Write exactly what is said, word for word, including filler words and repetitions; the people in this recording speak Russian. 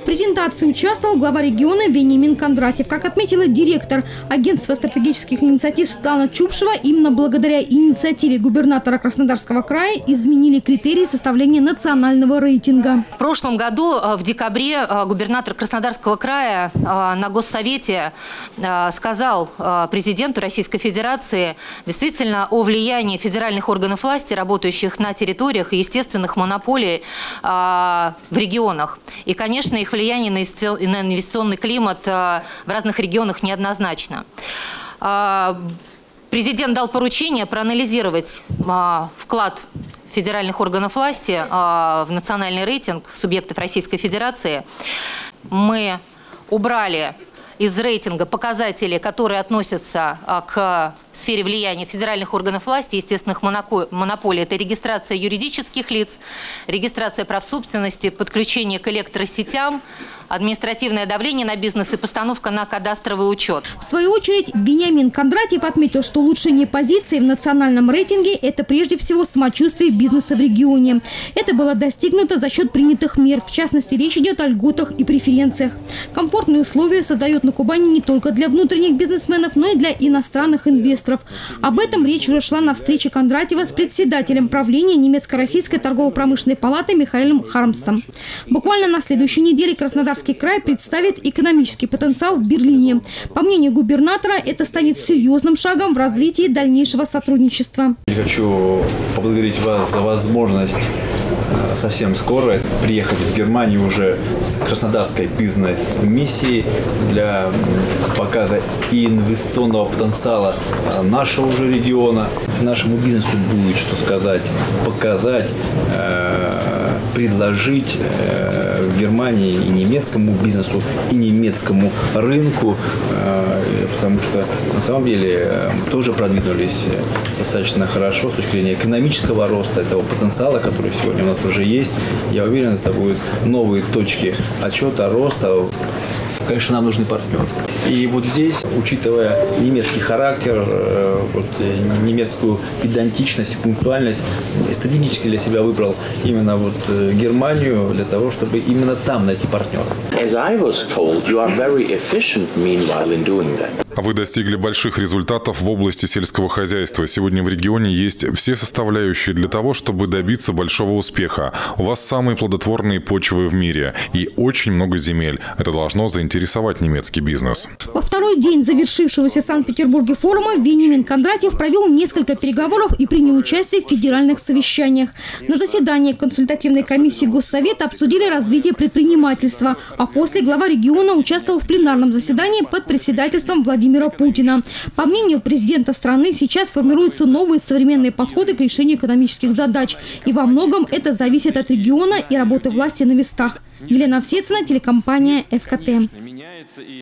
презентации участвовал глава региона Вениамин Кондратьев. Как отметила директор агентства стратегических инициатив Светлана Чупшева, именно благодаря инициативе губернатора Краснодарского края изменили критерии составления национального рейтинга. В прошлом году, в декабре, губернатор Краснодарского края на Госсовете сказал президенту Российской Федерации действительно о влиянии федеральных органов власти, работающих на территориях и естественных монополий в регионах. И, конечно, их влияние на инвестиционный климат в разных регионах неоднозначно. Президент дал поручение проанализировать вклад федеральных органов власти в национальный рейтинг субъектов Российской Федерации. Мы убрали из рейтинга показатели, которые относятся к сфере влияния федеральных органов власти, естественных монополий. Это регистрация юридических лиц, регистрация прав собственности, подключение к электросетям, административное давление на бизнес и постановка на кадастровый учет. В свою очередь, Вениамин Кондратьев отметил, что улучшение позиции в национальном рейтинге – это прежде всего самочувствие бизнеса в регионе. Это было достигнуто за счет принятых мер. В частности, речь идет о льготах и преференциях. Комфортные условия создают на Кубани не только для внутренних бизнесменов, но и для иностранных инвесторов. Об этом речь уже шла на встрече Кондратьева с председателем правления немецко-российской торгово-промышленной палаты Михаилом Хармсом. Буквально на следующей неделе Краснодарский край представит экономический потенциал в Берлине. По мнению губернатора, это станет серьезным шагом в развитии дальнейшего сотрудничества. Я хочу поблагодарить вас за возможность совсем скоро приехать в Германию уже с краснодарской бизнес-миссией для показа и инвестиционного потенциала нашего уже региона. Нашему бизнесу будет что сказать, показать, предложить в Германии и немецкому бизнесу, и немецкому рынку, потому что на самом деле мы тоже продвинулись достаточно хорошо с точки зрения экономического роста, этого потенциала, который сегодня у нас уже есть. Я уверен, это будут новые точки отсчета, роста. Конечно, нам нужны партнеры. И вот здесь, учитывая немецкий характер, вот, немецкую педантичность, пунктуальность, стратегически для себя выбрал именно вот Германию для того, чтобы именно там найти партнеров. Вы достигли больших результатов в области сельского хозяйства. Сегодня в регионе есть все составляющие для того, чтобы добиться большого успеха. У вас самые плодотворные почвы в мире и очень много земель. Это должно заинтересовать немецкий бизнес. Во второй день завершившегося в Санкт-Петербурге форума Вениамин Кондратьев провел несколько переговоров и принял участие в федеральных совещаниях. На заседании консультативной комиссии Госсовета обсудили развитие предпринимательства, а после глава региона участвовал в пленарном заседании под председательством Владимира Путина. По мнению президента страны, сейчас формируются новые современные подходы к решению экономических задач. И во многом это зависит от региона и работы власти на местах. Елена Овсецина, телекомпания эф ка тэ.